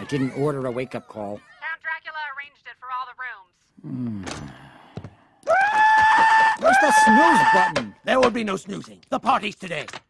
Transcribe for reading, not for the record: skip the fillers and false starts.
didn't order a wake-up call. Count Dracula arranged it for all the rooms. Where's the snooze button? There will be no snoozing. The party's today.